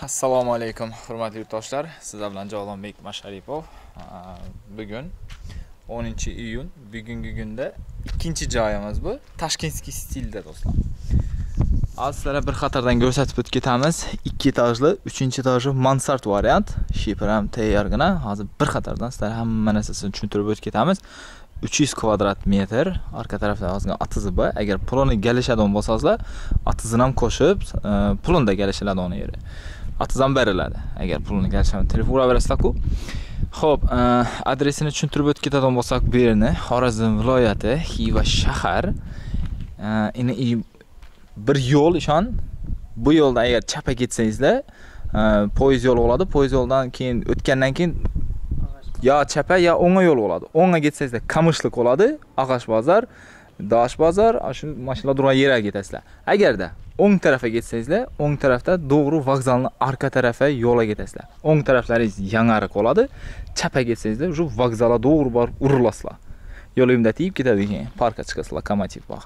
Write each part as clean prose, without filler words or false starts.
Assalomu alaykum, hurmatli yurtdoshlar. Sizlar bilan Javlonbek Masharipov. Bugun 10-iyun, bugungi kunda ikkinchi joyimiz bu. Tashkentskiy stilda do'stlar. Hozir sizlarga bir qatordan ko'rsatib o'tib ketamiz. 2 etajli, 3-etaji mansard variant. Shifr ham tayyorgina. Hozir bir qatordan sizlarga hamma narsasini tushuntirib o'tib ketamiz. 300 kvadrat metr, arka tarafda yozgan atizi bor. Agar pulini kelishadigan bo'lsangizlar, atizini ham qo'shib, pulini da kelishiladi uni yeri. Atizam beriladi. Agar pulini kelishadi, telefon uraverasizlar-ku. Xo'p, adresini tushuntirib o'tib ketadigan bo'lsak, bu yerni Xorazm viloyati Xiva shahar. Ini bir yo'l ishon. Bu yo'lda agar chapga ketsangizlar, poyezd yo'li bo'ladi. Poyezd yo'ldan keyin o'tgandan keyin ya chapa ya o'ngga yo'l bo'ladi. O'ngga ketsangizlar Kamishlik bo'ladi, Ag'ash bozor, Dash bozor, shu mashinalar turgan yerga ketasizlar. Agarda o'ng tarafga ketsangizlar, o'ng tarafda to'g'ri vokzalning arka tarafi yo'lga ketasizlar. O'ng taraflaringiz yangariq bo'ladi. Chapga ketsangizlar, shu vokzalga to'g'ri borib urilasizlar. Yo'limda tiyib ketadi keyin parkka chiqasizlar, lokomotiv bor.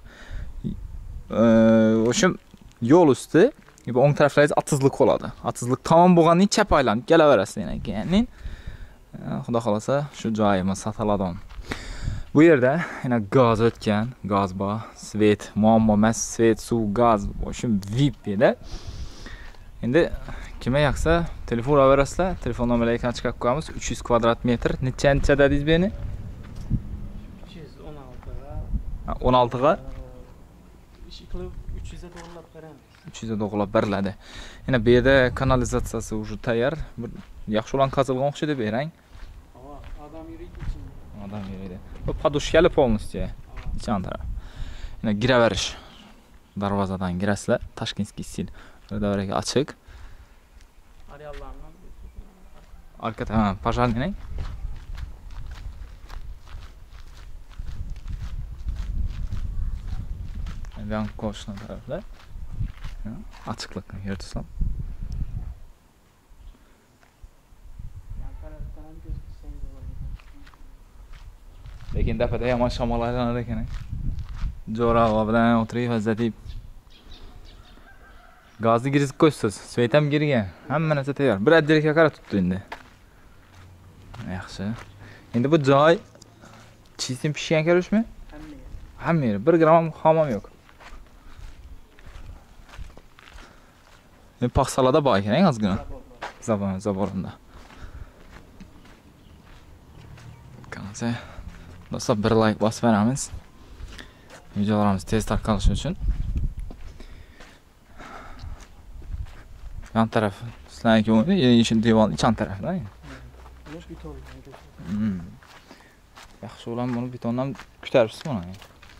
O'sha yo'l usti, o'ng taraflaringiz atizlik bo'ladi. Atizlik tamom bo'lgandan chap aylanib kelaverasizlar keyin. Xudo xolasa shu joyimiz sotiladi. Bu yerda yana gaz o'tgan, gaz bor, svet, muammo emas, svet, suv, gaz, o'sha VIP edi. Endi kimga yoqsa telefon uraverasizlar, telefon nomerlarini chiqarib qo'yamiz. 300 kvadrat metr. Nechancha dedingiz beni? 16 ga 300 ga to'g'rilab beramiz. 300 ga to'g'rilab beriladi. Yana bu yerda kanalizatsiyasi уже tayyor. Bir yaxshi olan qazilgan o'xshaydi berang. Adam yuriydi için. Adam yuriydi. Bu podushkali полностью. İçan taraf. Yana giraverish. Darvozadan girasizlar. Tashkentskiy stil. Davraga ochiq. Ariallardan. Arka taraf, пожарный. Yan qo'shni taraflar. Ochiqlikni yurtisam. Lekin dapada yomon shamol aylanar ekan. Jo'rag'i bilan o'tirib vazatib. Gazni girib qo'ysiz, svet ham girgan. Hamma narsa tayyor. Bir addirga qarab tutdi endi. Yaxshi. Endi bu joy chisim pishgan ko'rishmi? Hamma yeri. 1 gram hamam yo'q. Paxsalada bor ekan, ozgina. Zaborunda. Qancha do'stlar, bir like bosib beramiz. Videolarimiz tez tarqalishi uchun. Yan taraf sizlarga o'yni, yeshin devon ichan tarafda. Bosh beton. Yaxshi o'lan buni betondan ko'taribsiz buni.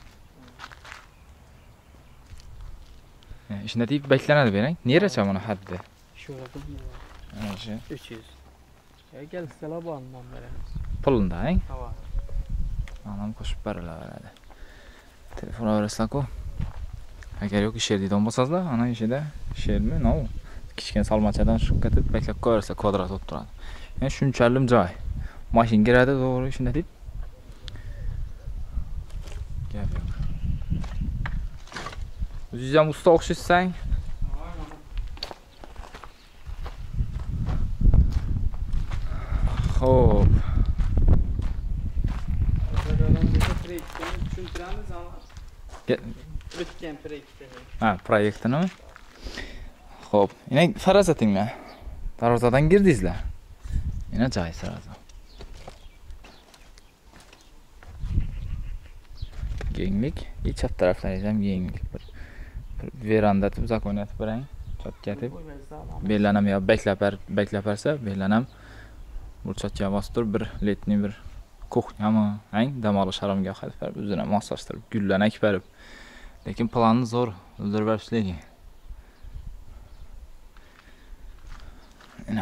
İşinde deyip beklenadi berang. Neracha buni haddi? Shu yerda. Ana 300. Kelsalar bu andan beramiz. Pulunda, ha? Ha. Anam qo'shib berilaveradi. Telefon avrasizlar-ku. Agar yo'q ish yerda bo'lsangizlar, ana ishida shermi, no. Kichkina salmachadan shunqatib beklab qo'yarsa kvadrat bo'lib turadi. Yani shunchalik joy. Mashina kiradi, to'g'ri shunda deb. Gap yo'q. O'zingiz ham usta o'xshaysan. Xo'p. Tushuntiramiz ama. O'tgan proyektni. Ha, proyektini. Xo'p, yana farazatinglar. Darvozadan girdingizlar. Yana joy saraza. Kenglik, chap taraflaringiz ham kenglik. Veranda deb zakoniyatib berang. Chotga deb. Bellanam yo beklaparsa, bellanam burchakka bosib turib bir letniy bir kuxnyami, dam olish sharomiga qilib berib, o'zini moslashtirib, gullarni ekib berib. Lekin planni zo'r o'ldirib berishlar. Ana.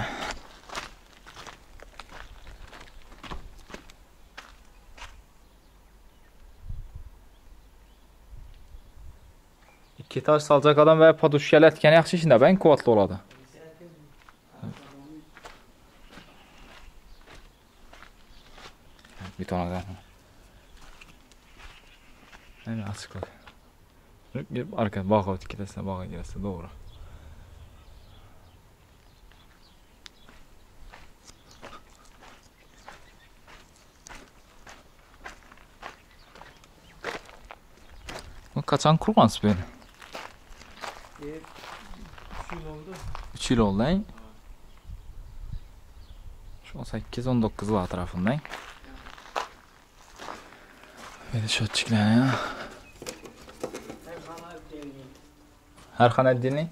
İki etaj salacak adam ve podushkalar etgan yaxshi ishda bang quvvatli bo'ladi. Betonaga. Ana ochiqlik. Arka bog'a o'tib ketasa, bog'a kelasa, to'g'ri. Bu qachon qurgansiz bu yerni? 3 yil oldu. 3 yil oldu, ha? Şu 18-19 yıl atrafındayım. Böyle şöyle ya. Her xana dini.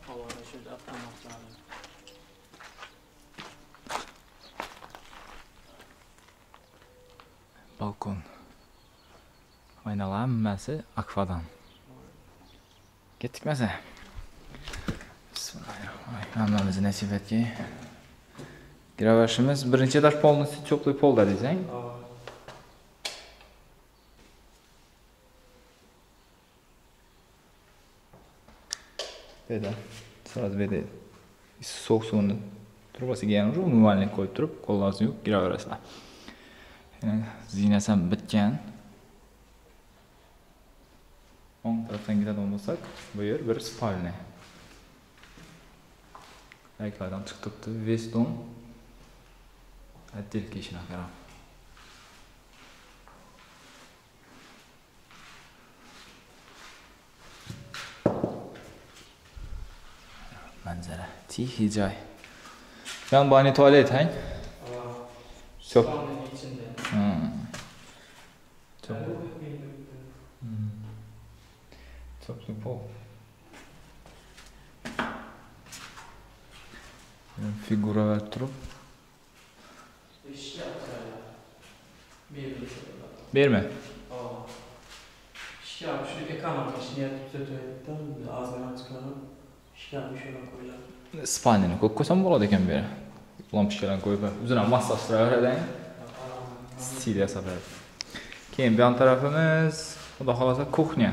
Balkon. Aynalar hammasi akvadan. Ketdik mesela. Bismillahirrahmanirrahim. Hammamizni nasib etki. Giraverishimiz birinchi etaj polnisi cho'qli polda desang. Beda. Sırası beda. Soğuk suyunu trubasiga yana umumiylik qo'yib turib, qo'llaringizni yuvib giraverasizlar. Yani ziynasam bitgan. O'ng tarafdan gidadigan bo'lsak, bu yer bir spalnya. Ayaklardan chiqibdi, Veston. Отдельки ishini qaram. Manzara, tihi joy. Yan bani tuvalet, ha? Çok. Çok. Çok süper. Figura ver durup. Berme. Şikayet şu ekonomik işini tutuyordu. Ağzından çıkarıp şikayet şöyle koyuyor. Spalnyani ko'p ko'rsam bo'ladi ekan bu yerga. Lampochkalarni qo'yib, o'zini massajlayveradi. Stil yasab beradi. Keyin bu yon tarafimiz, xudo xolasa, kuxnya.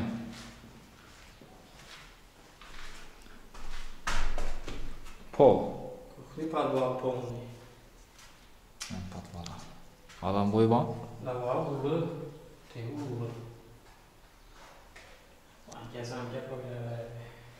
Pol. Kuxni podval polniy. Podval. Adam bo'yi bor. Lava ulu, tegu ulu. Gezamga koyuyor.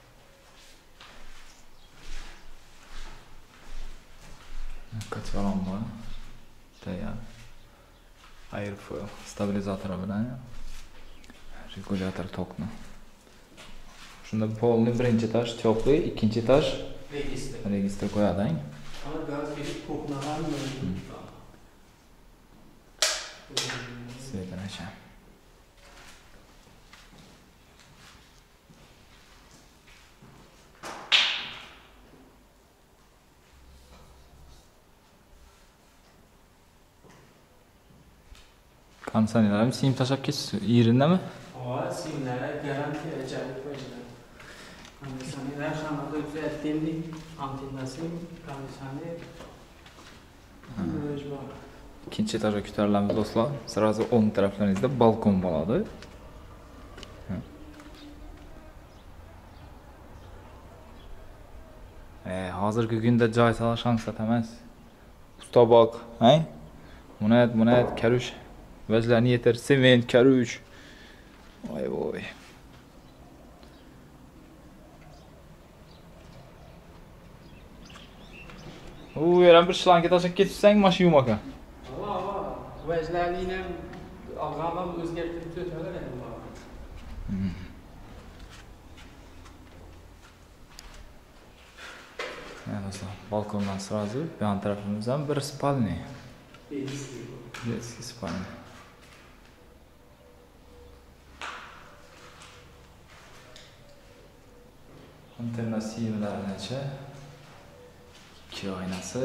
Kaçvalan var. Tayyor. Airfoil stabilizatori bilan regulyator tokni. Shunda polni birinchi etaj teplый, ikkinchi etaj registr qo'yadi. Ama gaz gelip koknalar mı? Svetini acha. Konditsionerlarimiz sim tashlab ketdi. Yerindami? Ava simlere garanti acayip koyuyorlar. Kondisyoner hamada düzelttiğimde antenası kondisyoner mecbur. İkinci etaja ko'tarilamiz do'stlar. Sırası 10 taraflaringizda balkon bo'ladi. Hozirgi kunda joy solish ansat emas. Usta bak, ha? Munat, karush. Vajlarni yeter, sement, karush. Voy voy. Yana bir shlanka tashlab ketibsang, mashina yumaka. Ava. Vajlarni ham alg'amam o'zgartirib tutaveradi endi. Yani dostlar, balkondan sırası yan tarafımızdan bir spalnya. Eski spalnya. Alternativeler neçe? 2 aynası.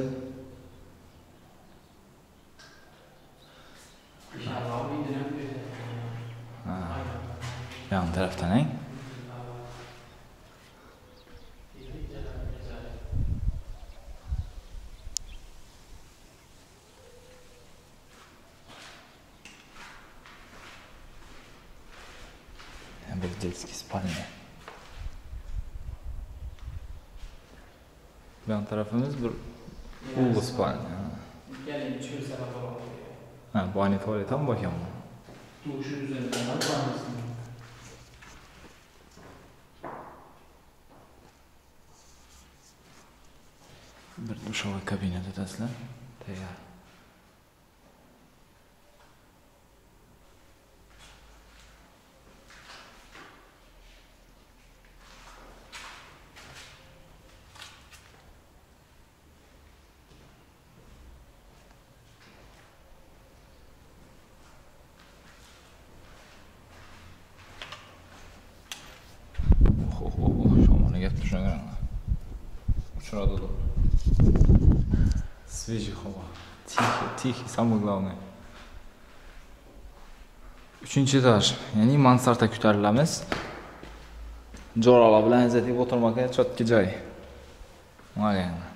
Yan taraftan ne? Belediyeski spalnya. Yan tarafımız bir ulu spalnya. Gelin çözse bakalım. Ha, bu aynı tuvaletten mi bakıyorum? Duşun üzerinden almasın. Bir duşova kabineti tasla. Tayyor. ketdi shunga. Uchradi. Свежий havo. Тихий, самое главное. 3-etaj, ya'ni mansardda ko'tarilamiz. Jo'ralar bilan izlatib o'tirmoqqa chotki joy. Mana endi.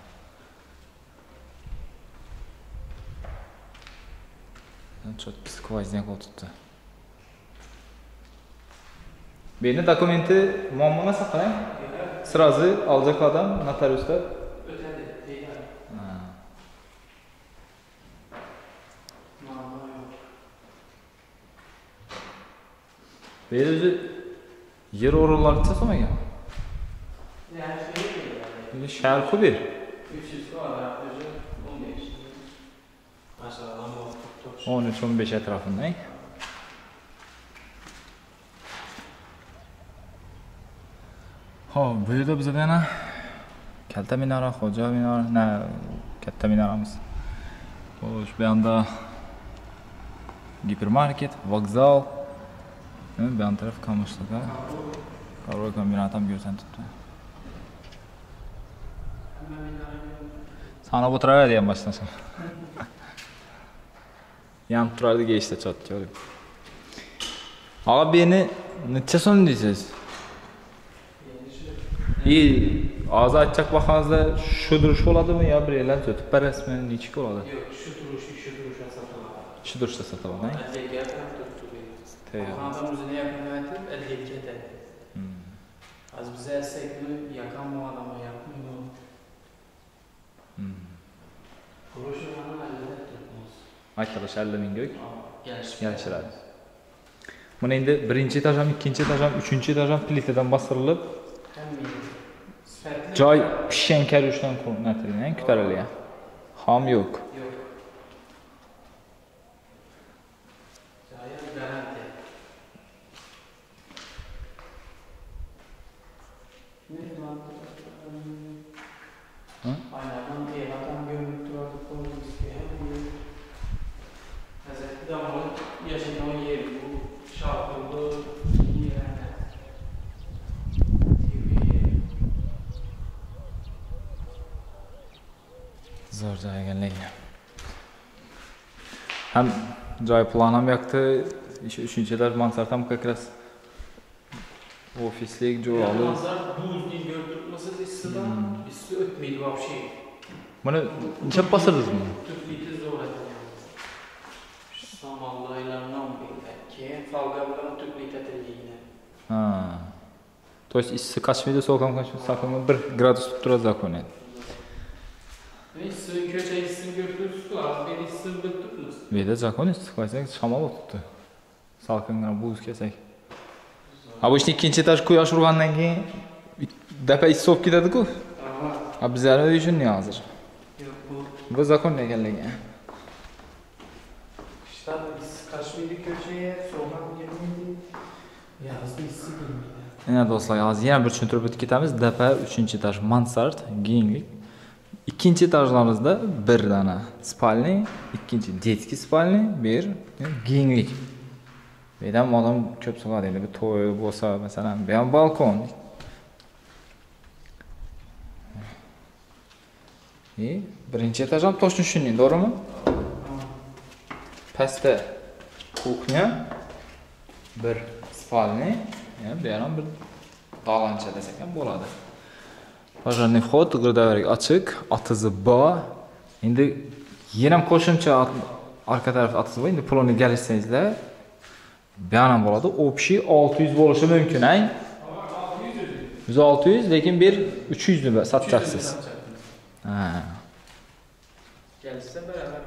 Chotki skvozняк o'tibdi. Beni dokumenti muammo saqlang. Сразу alacaklardan notariusda Ötedi, değil. Beni o'zi yer o'rinlari chiqmagan. Yani şey değil yani. Bir shahar kubir. 300 kvadrat özü 15. Mesela ama 13-15 etrafında. Xo'p, bu yerda bizda yana kalta minora, xo'ja minora, katta minoramiz. Xo'sh, bu yoqda gipermarket, vokzal, bu yoq taraf Kamushtaga. Qaror kombinat ham ko'rsatibdi. Sanab o'tiraveradi ham boshdan. Yanib turadi geçti chotga olib. Ağa beni necha so'm deysiz? Ağzı açacak bakanızda şu duruş oladı mı ya bir eğlen sötüp beresmi niçik oladı? Yok şu duruşa satılmadı. Şu duruşta satılmadı ne? Elgeki yapıp durdu. Adam üzerine yakın yönetim elgeki edildi. Az bize essekli yakan bu adama yapmıyor. Duruşu bana elgeki tutmaz. Arkadaş 50 bin gök. Geliştiler. Buna indi birinci etajam, ikinci etajam, üçüncü etajam pliteden bastırılıp joy pişen keruşdan ko'rinatilgan, ko'tarilgan. Ham yo'q. Yo'q. Joyi garanti. Aynadan evadan görünüp durardı polisi. Hazreti Damar'ın yaşadığı yer bu. Şarkılı yerine. Zor joy ekanligi. Ham joy plan ham yoqdi. Uchinchilar mansard ham как раз ofislik jo'rali. Mansard buz diye gördürtmesi istidan üstü ötmeydi вообще. Buni necha basirdingiz buni? Tüfliydi zor ekan. Samallaylardan beri. Keyin falgalardan tüfliydi etildiğine. Ha. То есть issiq qaçmaydi, sovuq ham qaçmaydi, salqinmi 1 gradus tutib turadi zakon endi. Neyse köçe isim gördürürsün, az bir isim gördürmüş. Veda zakon issiq qaçsak shamol o'tibdi. Salqingina buz kesak. Ha bu ishni ikkinchi etaj quyosh urgandan keyin dapa issiq bo'lib ketadi-ku. Ha bizlar uy shunday hozir. Yo'q bu. Bu zakon ekanligi. İşte kaçmaydı köçeye, soğan girmeydi. Yazdı isim girmeydi. Yana do'stlar, hozir yana bir tushuntirib o'tib ketamiz. Dapa 3-etaj mansard, kenglik. İkinci etajlarimizda bir dana spalni, ikkinchi детский spalni, bir kenglik. Bu yerdan odam ko'p sig'adi. Endi bir to'y bo'lsa, masalan, bu ham balkon. Birinchi etaj ham точно shunday, to'g'rimi? Pastda kuxnya, bir spalni, bu ham bir dalancha desak ham bo'ladi. Pожарный вход, g'irdavarak ochiq, atizi bor. Endi yana ham qo'shimcha orqa taraf atizi bor. Endi pulni galishsangizlar, bu ham bo'ladi. Общий 600 bo'lishi mumkin, ay. 600, lekin bir 300 ni sotasiz. Ha. Gelirse beraber.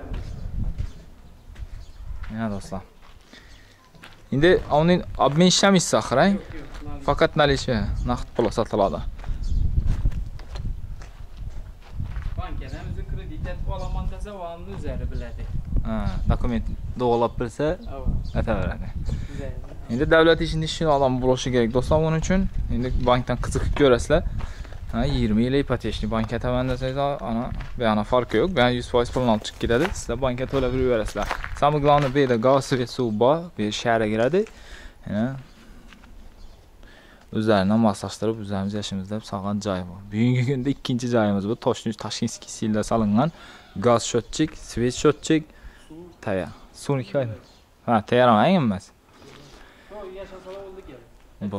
Ya do'stlar. Endi uning obmen ishlamaysiz axir, faqat nalishi, naqd pul sotiladi. Bankadan o'zi kredit etib olaman desa, o'ni o'zlari biladi. Ha, dokument doğrulab bilsa, ataveradi. Güzel. Endi davlat ishini odam bo'lishi kerak do'stlar, buning uchun endi bankdan qiziqib ko'rasizlar. Ha, 20 yil ipotechniy banka to'lagan desangiz, ana bu yana farqi yo'q. Ben 100% pulni olib chiqib ketadi. Sizlar banka to'lab yuraverasizlar. Самое главное, bu yerda gaz, svet, suv bor, bu shaharga kiradi. o'zlaridan moslashtirib, o'zlarimiz yashaymiz deb solgan joy bu. Bugungi kunda ikkinchi joyimiz bu. Toshkentskiy stilda solingan gaz счётчик, свет счётчик, taya. Suvni koy. Ha, tayyormang emas. Bu.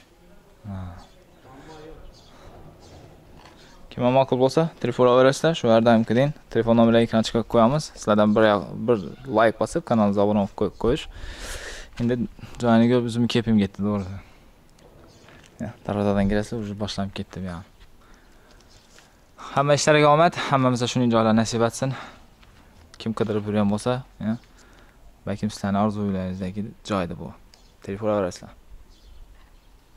Kim ma'qul bo'lsa, telefon olaverasizlar. Shu yerdan keyin telefon nomeraini ekranga chiqarib qo'yamiz. Sizlardan bir like bosib, kanalga obuna bo'lib qo'yish. Endi joyini ko'rib o'zim kepim ketdi, to'g'ri. Ya, darvozadan kirasizlar, уже boshlanib ketdim ya. Hamma ishlariga omad, hammamizga shuning joylar nasib etsin. Kim qidirib yurgan bo'lsa, ya, balkim sizlarning orzularingizdagi joyda bu. Telefon olaverasizlar.